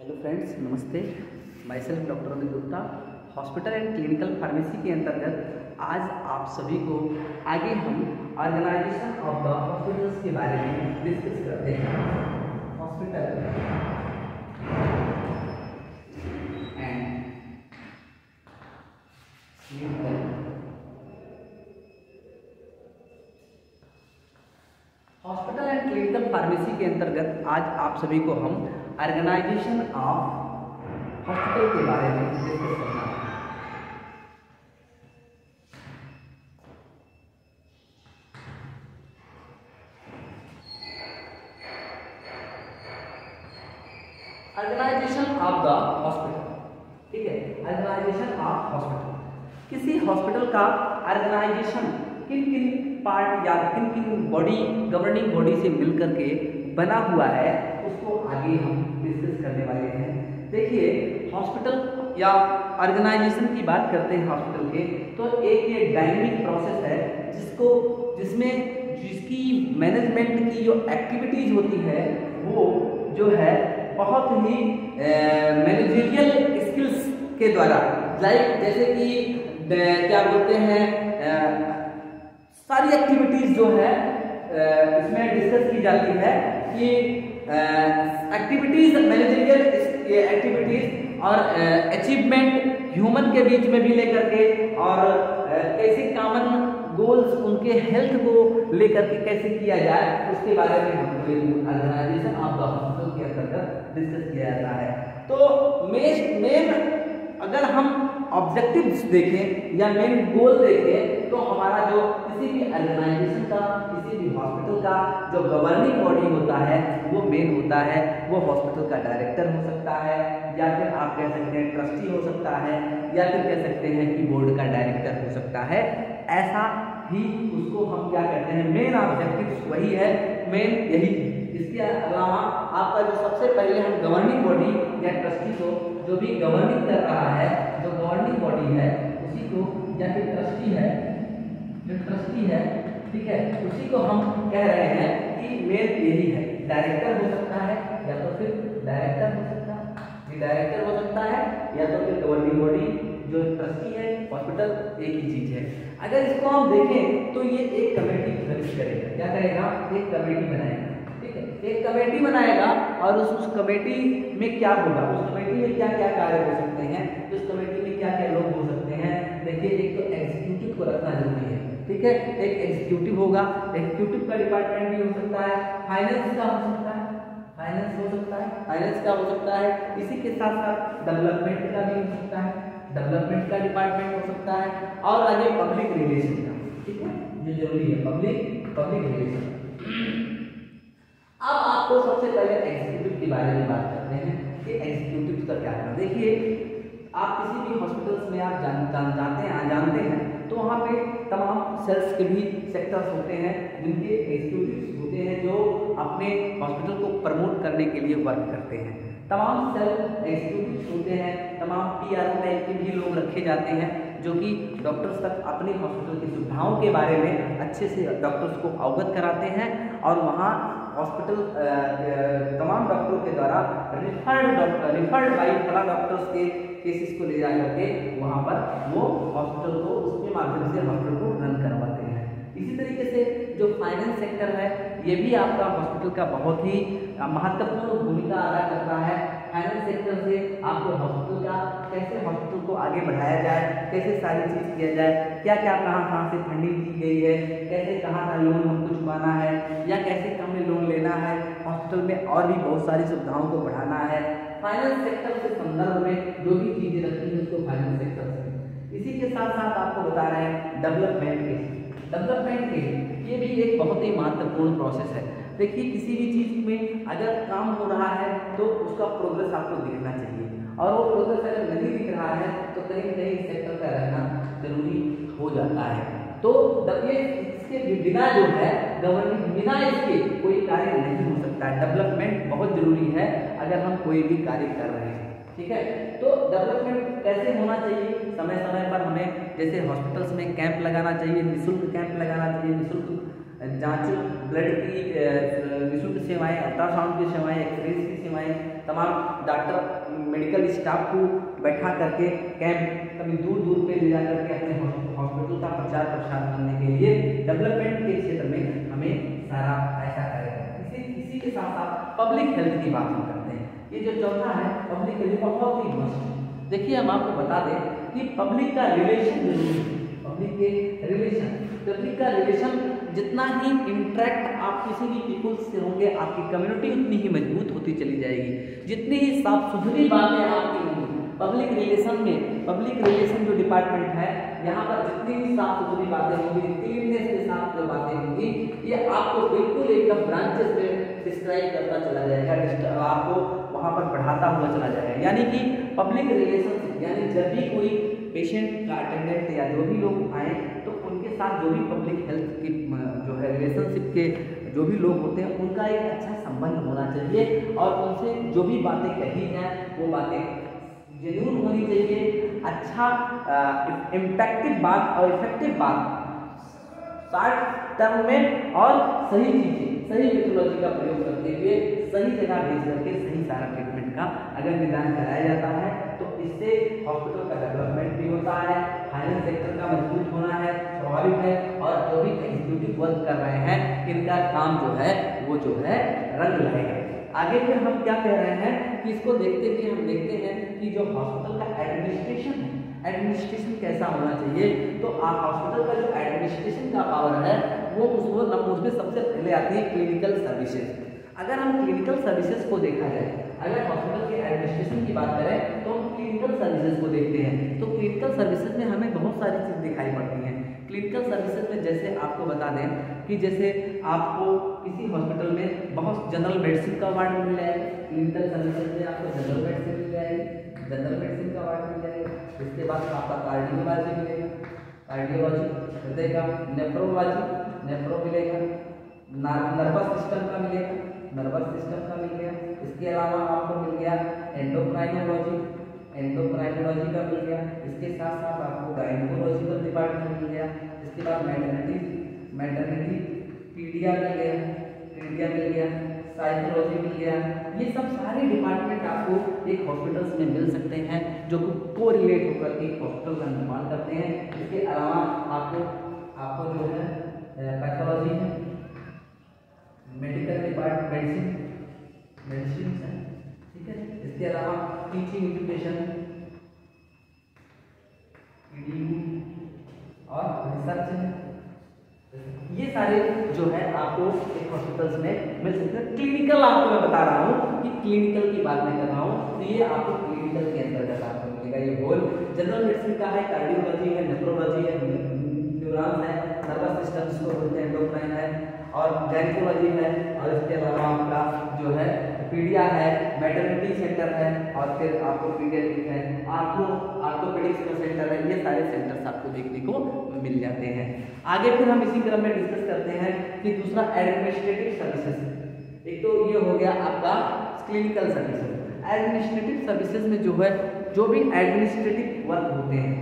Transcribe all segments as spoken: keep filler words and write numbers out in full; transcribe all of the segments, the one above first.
Hello friends, नमस्ते। Myself doctor Amit Gupta. Hospital and clinical pharmacy के अंतर्गत आज आप सभी को आगे हम ऑर्गेनाइजेशन ऑफ द हॉस्पिटल्स के बारे में डिस्कस करते हैं। Hospital and clinical hospital and clinical pharmacy के अंतर्गत आज आप सभी को हम ऑर्गेनाइजेशन ऑफ हॉस्पिटल के बारे में डिस्कस करना है। ऑर्गेनाइजेशन ऑफ द हॉस्पिटल, ठीक है। ऑर्गेनाइजेशन ऑफ हॉस्पिटल, किसी हॉस्पिटल का ऑर्गेनाइजेशन किन किन पार्ट या किन किन बॉडी गवर्निंग बॉडी से मिलकर के बना हुआ है उसको आगे हम डिस्कस करने वाले हैं। देखिए, हॉस्पिटल या ऑर्गेनाइजेशन की बात करते हैं हॉस्पिटल के, तो एक ये डायनेमिक प्रोसेस है जिसको जिसमें जिसकी मैनेजमेंट की जो एक्टिविटीज होती है वो जो है बहुत ही मैनेजरियल स्किल्स के द्वारा, लाइक जैसे कि क्या बोलते हैं आ, सारी एक्टिविटीज जो है इसमें डिस्कस की जाती है कि एक्टिविटीज मैनेजरियल एक्टिविटीज और अचीवमेंट ह्यूमन के बीच में भी लेकर के, और कैसे कॉमन गोल्स उनके हेल्थ को लेकर के कैसे किया जाए उसके बारे में हमको ऑर्गेनाइजेशन ऑफ द हॉस्पिटल के अंतर्गत डिस्कस किया जाता है। तो मेन मेन अगर हम ऑब्जेक्टिव्स देखें या मेन गोल देखें तो हमारा जो किसी भी ऑर्गेनाइजेशन का, किसी भी हॉस्पिटल का जो गवर्निंग बॉडी होता है वो मेन होता है, वो हॉस्पिटल का डायरेक्टर हो सकता है, या फिर आप कह सकते हैं ट्रस्टी हो सकता है, या फिर कह सकते हैं कि बोर्ड का डायरेक्टर हो सकता है। ऐसा ही उसको हम क्या कहते हैं, मेन ऑब्जेक्टिव्स वही है, मेन यही। इसके अलावा आपका जो सबसे पहले हम गवर्निंग बॉडी या ट्रस्टी को, जो भी गवर्निंग कर रहा है, जो गवर्निंग बॉडी है उसी को, या फिर ट्रस्टी है, जो ट्रस्टी है, ठीक है, उसी को हम कह रहे हैं कि मेन यही है। डायरेक्टर हो सकता है, या तो फिर डायरेक्टर हो सकता है, डायरेक्टर हो सकता है, या तो फिर गवर्निंग बॉडी जो ट्रस्टी है, हॉस्पिटल एक ही चीज है। अगर इसको हम देखें तो ये एक कमेटी गठित करेगा, क्या करेगा, एक कमेटी बनाएगा, ठीक है, एक कमेटी बनाएगा, और उस, उस कमेटी में क्या होगा, उस कमेटी में क्या क्या कार्य हो सकते हैं, उस कमेटी में क्या क्या लोग हो सकते हैं। देखिए, एक तो एग्जीक्यूटिव को रखना जरूरी है, ठीक है, एक एग्जीक्यूटिव होगा, एग्जीक्यूटिव का डिपार्टमेंट भी हो सकता है, फाइनेंस का हो सकता है, फाइनेंस हो सकता है, फाइनेंस का हो सकता है, इसी के साथ साथ डेवलपमेंट का भी हो सकता है, डेवलपमेंट का डिपार्टमेंट हो सकता है, और आगे पब्लिक रिलेशन का, ठीक है, जो जरूरी है, पब्लिक पब्लिक रिलेशन। अब आपको सबसे पहले एग्जीक्यूटिव के बारे में बात करते हैं कि एग्जीक्यूटिव का क्या है। देखिए, आप किसी भी हॉस्पिटल्स में आप जान, जान, जानते हैं जानते हैं तो वहाँ पे तमाम सेल्स के भी सेक्टर्स होते हैं जिनके एग्जीक्यूटिव्स होते हैं जो अपने हॉस्पिटल को प्रमोट करने के लिए वर्क करते हैं। तमाम सेल एग्जीक्यूटिव्स होते हैं, तमाम पी आर ओ टाइप के भी लोग रखे जाते हैं जो कि डॉक्टर्स तक अपनी हॉस्पिटल की सुविधाओं के बारे में अच्छे से डॉक्टर्स को अवगत कराते हैं, और वहाँ हॉस्पिटल तमाम डॉक्टरों के द्वारा रिफर्ड डॉक्टर रिफर्ड बाई फला डॉक्टर्स के केसेस को ले जा करके वहाँ पर वो हॉस्पिटल को उसके माध्यम से हॉस्पिटल को रन करवाते हैं। इसी तरीके से जो फाइनेंस सेक्टर है ये भी आपका हॉस्पिटल का बहुत ही महत्वपूर्ण भूमिका अदा करता है। फाइनेंस सेक्टर से आपको हॉस्पिटल का कैसे हॉस्पिटल को आगे बढ़ाया जाए, कैसे सारी चीज़ किया जाए, क्या क्या कहाँ कहाँ से फंडिंग की गई है, कैसे कहाँ का लोन हमको चुकाना है, या कैसे हमें लोन लेना है, हॉस्पिटल में और भी बहुत सारी सुविधाओं को बढ़ाना है। फाइनेंस सेक्टर के संदर्भ में जो भी चीज़ें रखी हैं उसको फाइनेंस सेक्टर से। इसी के साथ साथ आपको बता रहे हैं डेवलपमेंट के डेवलपमेंट के ये भी एक बहुत ही महत्वपूर्ण प्रोसेस है। देखिए, किसी भी चीज़ में अगर काम हो रहा है तो उसका प्रोग्रेस आपको दिखना चाहिए, और वो प्रोग्रेस अगर नहीं दिख रहा है तो कहीं ना कहीं सेक्टर का रहना जरूरी हो जाता है। तो ये इसके बिना जो है गवर्निंग, बिना इसके कोई कार्य नहीं हो सकता है। डेवलपमेंट बहुत जरूरी है अगर हम कोई भी कार्य कर रहे हैं, ठीक है। तो डेवलपमेंट कैसे होना चाहिए, समय समय पर हमें जैसे हॉस्पिटल्स में कैंप लगाना चाहिए, निःशुल्क कैंप लगाना चाहिए, निःशुल्क जांच, ब्लड की निःशुल्क सेवाएं, अल्ट्रासाउंड की सेवाएं, एक्सरे की सेवाएं, तमाम डॉक्टर मेडिकल स्टाफ को बैठा करके कैंप कभी दूर दूर पे ले जा करके अपने हॉस्पिटल का प्रचार प्रसार करने के लिए डेवलपमेंट के क्षेत्र में हमें सारा ऐसा करेगा। इसी इसी के साथ साथ पब्लिक हेल्थ की बात हम करते हैं। ये जो चौथा है पब्लिक हेल्थ बहुत ही मस्त है। देखिए हम आपको बता दें कि पब्लिक का रिलेशन जरूरी है। पब्लिक के रिलेशन पब्लिक का रिलेशन जितना ही इंटरेक्ट आप किसी भी पीपुल्स से होंगे, आपकी कम्युनिटी उतनी ही मजबूत होती चली जाएगी। जितनी ही साफ सुथरी बातें आपकी होंगी पब्लिक रिलेशन में, पब्लिक रिलेशन जो डिपार्टमेंट है यहाँ पर जितनी भी साफ सुथरी बातें होंगी, क्लीननेस के साथ जो बातें होंगी, ये आपको बिल्कुल एकदम ब्रांचेस में डिस्क्राइब करता चला जाएगा, आपको वहाँ पर बढ़ाता हुआ चला जाएगा। यानी कि पब्लिक रिलेशन यानी जब भी कोई पेशेंट का अटेंडेंट या जो भी लोग आए तो उनके साथ जो भी पब्लिक हेल्थ की जो है रिलेशनशिप के जो भी लोग होते हैं उनका एक अच्छा संबंध होना चाहिए और उनसे जो भी बातें कही हैं वो बातें जेन्युइन होनी चाहिए। अच्छा इम्पैक्टिव बात और इफेक्टिव बात शॉर्ट टर्म में और सही चीजें सही मेथोलॉजी का प्रयोग करते हुए सही जगह भेज करके सही सारा ट्रीटमेंट का अगर निदान कराया जाता है तो इससे हॉस्पिटल का डेवलपमेंट भी होता है, फाइनेंस सेक्टर का मजबूत होना है स्वाभाविक है और जो भी एग्जीक्यूटिव वर्क कर रहे हैं इनका काम जो है वो जो है रंग लाएगा। आगे फिर हम क्या कह रहे हैं कि इसको देखते हुए हम देखते हैं कि जो हॉस्पिटल का एडमिनिस्ट्रेशन है, एडमिनिस्ट्रेशन कैसा होना चाहिए। तो आप हॉस्पिटल का जो एडमिनिस्ट्रेशन का पावर है वो उसको उसमें सबसे पहले आती है क्लिनिकल सर्विसेज। अगर हम क्लिनिकल सर्विसेज को देखा जाए, अगर हॉस्पिटल के एडमिनिस्ट्रेशन की बात करें तो हम क्लिनिकल सर्विसेज को देखते हैं तो क्लिनिकल सर्विसेज में हमें बहुत सारी चीज़ दिखाई पड़ती हैं। क्लिनिकल सर्विसेज में जैसे आपको बता दें कि जैसे आपको किसी हॉस्पिटल में बहुत जनरल मेडिसिन का वार्ड मिल जाएगा, क्लिनिकल सर्विसेज में आपको जनरल मेडिसिन मिल जाएगी, जनरल मेडिसिन का वार्ड मिल जाएगा। इसके बाद आपका कार्डियोलॉजी मिलेगा, कार्डियोलॉजी हृदय का, नेफ्रोलॉजी नेफ्रो मिलेगा, नर्वस सिस्टम का मिलेगा, नर्वस सिस्टम का मिल गया। इसके अलावा आपको मिल गया एंडोक्राइनोलॉजी, एंडोक्राइनोलॉजी का मिल गया। इसके साथ साथ आपको गायनेकोलॉजिकल डिपार्टमेंट मिल गया। इसके बाद मैटरनिटी मैटरनिटी पीडिया मिल गया, पीडिया मिल गया, साइकोलॉजी मिल गया। ये सब सारे डिपार्टमेंट आपको एक हॉस्पिटल्स में मिल सकते हैं जो को रिलेट होकर के हॉस्पिटल का निर्माण करते हैं। इसके अलावा आपको आपको जो है पैथोलॉजी है, मेडिकल डिपार्टमेंट मेडिसिन मेडिसिन है, ठीक है। इसके अलावा टीचिंग एजुकेशन और रिसर्च है। ये सारे जो है आपको एक हॉस्पिटल्स में मिल सकते हैं। क्लिनिकल आपको मैं बता रहा हूँ कि क्लिनिकल की बात मैं कर रहा हूँ तो ये आपको क्लिनिकल के अंतर्गत आपको मिलेगा। ये होल जनरल मेडिसिन का है, कार्डियोलॉजी है, नेफ्रोलॉजी है, न्यूरॉन है, नर्वस सिस्टम जिसको बोलते हैं एंडोक्राइन है और गायनेकोलॉजी है और इसके अलावा आपका जो है पीडिया है, मैटरनिटी सेंटर है और फिर आपको पीडियाट्रिक है, आर्थो आर्थोपेडिक्स का सेंटर है। ये सारे सेंटर्स आपको देखने को मिल जाते हैं। आगे फिर हम इसी क्रम में डिस्कस करते हैं कि दूसरा एडमिनिस्ट्रेटिव सर्विसेज। एक तो ये हो गया आपका क्लिनिकल सर्विसेज। एडमिनिस्ट्रेटिव सर्विसेज में जो है जो भी एडमिनिस्ट्रेटिव वर्क होते हैं,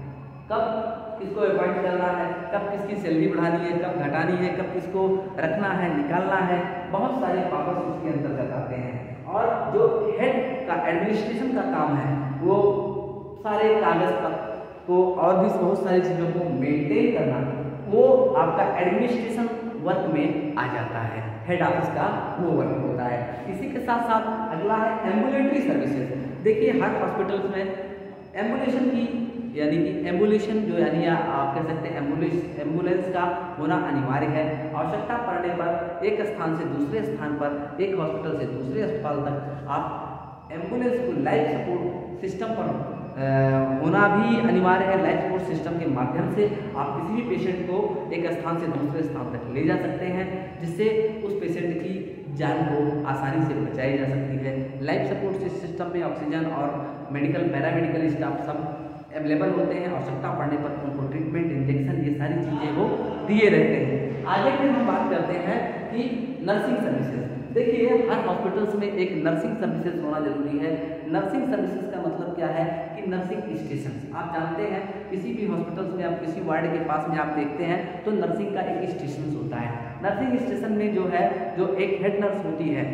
कब किसको अपॉइंट करना है, कब किसकी सैलरी बढ़ानी है, कब घटानी है, कब किसको रखना है, निकालना है, बहुत सारे पावर्स उसके अंतर्गत आते हैं। और जो हेड का एडमिनिस्ट्रेशन का काम है वो सारे कागज पत्र को और भी बहुत सारी चीज़ों को मेंटेन करना, वो आपका एडमिनिस्ट्रेशन वर्क में आ जाता है। हेड ऑफिस का वो वर्क होता है। इसी के साथ साथ अगला है एम्बुलेटरी सर्विसेज। देखिए हर हॉस्पिटल्स में एम्बुलेशन की यानी कि एम्बुलेशन जो यानी आप कह सकते हैं एम्बुलेंस एम्बुलेंस का होना अनिवार्य है। आवश्यकता पड़ने पर एक स्थान से दूसरे स्थान पर, एक हॉस्पिटल से दूसरे अस्पताल तक आप एम्बुलेंस को लाइफ सपोर्ट सिस्टम पर आ, होना भी अनिवार्य है। लाइफ सपोर्ट सिस्टम के माध्यम से आप किसी भी पेशेंट को एक स्थान से दूसरे स्थान तक ले जा सकते हैं जिससे उस पेशेंट की जान को आसानी से बचाई जा सकती है। लाइफ सपोर्ट सिस्टम में ऑक्सीजन और मेडिकल पैरामेडिकल स्टाफ सब अवेलेबल होते हैं। आवश्यकता पड़ने पर उनको ट्रीटमेंट, इंजेक्शन, ये सारी चीज़ें वो दिए रहते हैं। आगे फिर हम बात करते हैं कि नर्सिंग सर्विसेज। देखिए हर हॉस्पिटल्स में एक नर्सिंग सर्विसेज होना जरूरी है। नर्सिंग सर्विसेज का मतलब क्या है कि नर्सिंग स्टेशन। आप जानते हैं किसी भी हॉस्पिटल्स में आप किसी वार्ड के पास में आप देखते हैं तो नर्सिंग का एक स्टेशन होता है। नर्सिंग स्टेशन में जो है जो एक हेड नर्स होती है,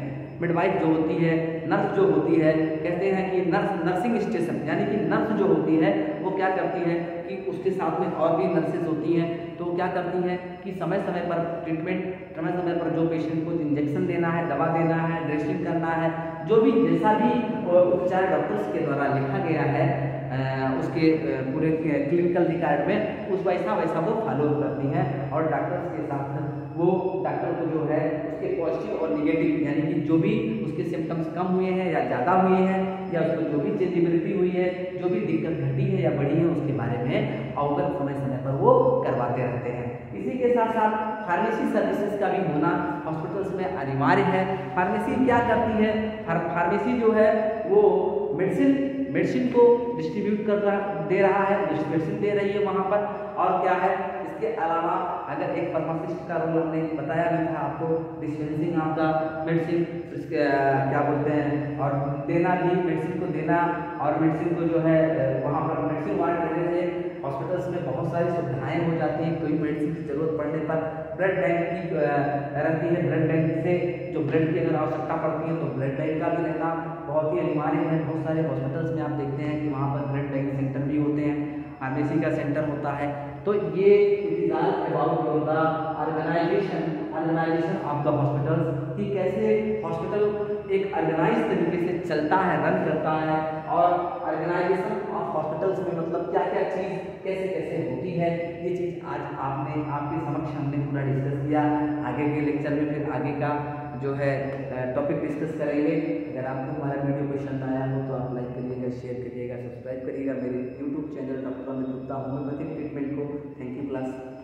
मिडवाइफ जो होती है, नर्स जो होती है, कहते हैं कि नर्स नर्सिंग स्टेशन यानी कि नर्स जो होती है वो क्या करती है कि उसके साथ में और भी नर्सेज होती हैं, तो क्या करती हैं कि समय समय पर ट्रीटमेंट, समय समय पर जो पेशेंट को इंजेक्शन देना है, दवा देना है, ड्रेसिंग करना है, जो भी जैसा भी उपचार डॉक्टर्स के द्वारा लिखा गया है उसके पूरे क्लिनिकल रिकॉर्ड में, उस वैसा वैसा वो फॉलो करती हैं और डॉक्टर्स के साथ वो डॉक्टर को जो है उसके पॉजिटिव और निगेटिव यानी कि जो भी उसके सिम्टम्स कम हुए हैं या ज़्यादा हुए हैं या उसको जो भी चेंजेबिलिटी हुई है, जो भी दिक्कत घटी है या बढ़ी है, उसके बारे में अवगत समय समय पर वो करवाते रहते हैं। इसी के साथ साथ फार्मेसी सर्विसेज का भी होना हॉस्पिटल्स में अनिवार्य है। फार्मेसी क्या करती है, फार्मेसी जो है वो मेडिसिन मेडिसिन को डिस्ट्रीब्यूट कर रहा दे रहा है, मेडिसिन दे रही है वहाँ पर। और क्या है, इसके अलावा अगर एक फार्मासिस्ट का रोल हमने बताया भी था आपको, डिस्पेंसिंग ऑफ द मेडिसिन, इसके क्या बोलते हैं, और देना भी, मेडिसिन को देना और मेडिसिन को जो है वहाँ पर मेडिसिन वार्ड देने से हॉस्पिटल्स में बहुत सारी सुविधाएं हो जाती हैं। कोई मेडिसिन की जरूरत पड़ने पर ब्लड बैंक की रहती है, ब्लड बैंक से जो ब्लड की अगर आवश्यकता पड़ती है तो ब्लड बैंक का भी रहना बहुत ही अनिवार्य है। बहुत सारे हॉस्पिटल्स में आप देखते हैं कि वहाँ पर ब्लड बैंक सेंटर भी होते हैं, फार्मेसी का सेंटर होता है। तो ये about the organisation organisation of the hospitals कि कैसे हॉस्पिटल एक ऑर्गेनाइज तरीके से चलता है, रन करता है, और ऑर्गेनाइजेशन ऑफ हॉस्पिटल्स में मतलब क्या क्या चीज़ कैसे कैसे होती है, ये चीज़ आज आपने आपके समक्ष हमने पूरा डिस्कस किया। आगे के लेक्चर में फिर आगे का जो है टॉपिक डिस्कस करेंगे। अगर आपको हमारा वीडियो पसंद आया हो तो आप लाइक करिएगा, शेयर करिएगा, सब्सक्राइब करिएगा मेरे YouTube channel doctor Amit Gupta homeopathic treatment को। Thank you class.